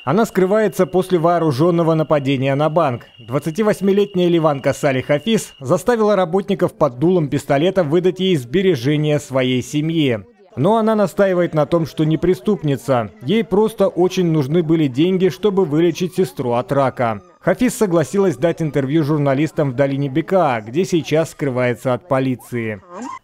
Она скрывается после вооруженного нападения на банк. 28-летняя ливанка Сали Хафиз заставила работников под дулом пистолета выдать ей сбережения своей семье. Но она настаивает на том, что не преступница. Ей просто очень нужны были деньги, чтобы вылечить сестру от рака. Хафиз согласилась дать интервью журналистам в долине Бекаа, где сейчас скрывается от полиции.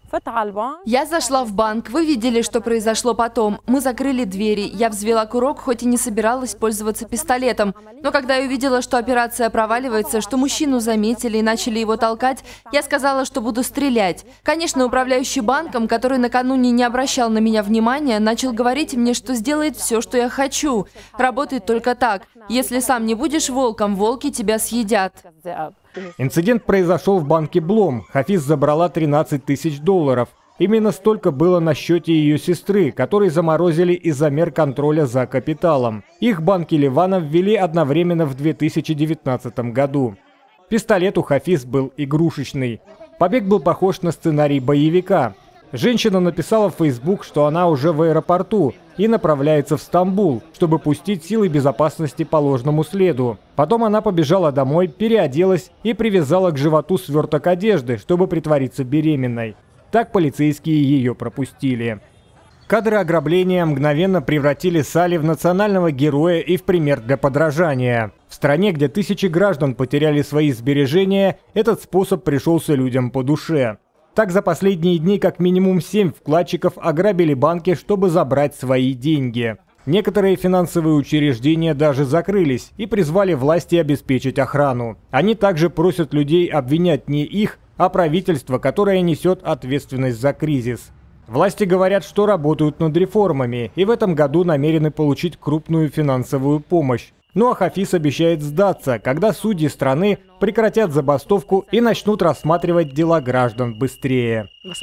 Я зашла в банк, вы видели, что произошло потом. Мы закрыли двери, я взвела курок, хоть и не собиралась пользоваться пистолетом. Но когда я увидела, что операция проваливается, что мужчину заметили и начали его толкать, я сказала, что буду стрелять. Конечно, управляющий банком, который накануне не обращал на меня внимания, начал говорить мне, что сделает все, что я хочу. Работает только так. Если сам не будешь волком, волки тебя съедят. Инцидент произошел в банке Блом. Хафиз забрала $13 тысяч. Именно столько было на счете ее сестры, который заморозили из-за мер контроля за капиталом. Их банки Ливана ввели одновременно в 2019 году. Пистолет у Хафиз был игрушечный. Побег был похож на сценарий боевика. Женщина написала в Facebook, что она уже в аэропорту и направляется в Стамбул, чтобы пустить силы безопасности по ложному следу. Потом она побежала домой, переоделась и привязала к животу сверток одежды, чтобы притвориться беременной. Так полицейские ее пропустили. Кадры ограбления мгновенно превратили Сали в национального героя и в пример для подражания. В стране, где тысячи граждан потеряли свои сбережения, этот способ пришелся людям по душе. Так за последние дни как минимум 7 вкладчиков ограбили банки, чтобы забрать свои деньги. Некоторые финансовые учреждения даже закрылись и призвали власти обеспечить охрану. Они также просят людей обвинять не их, а правительство, которое несет ответственность за кризис. Власти говорят, что работают над реформами и в этом году намерены получить крупную финансовую помощь. Ну а Хафиз обещает сдаться, когда судьи страны прекратят забастовку и начнут рассматривать дела граждан быстрее.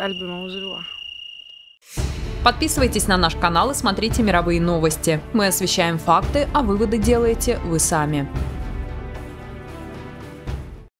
Подписывайтесь на наш канал и смотрите мировые новости. Мы освещаем факты, а выводы делаете вы сами.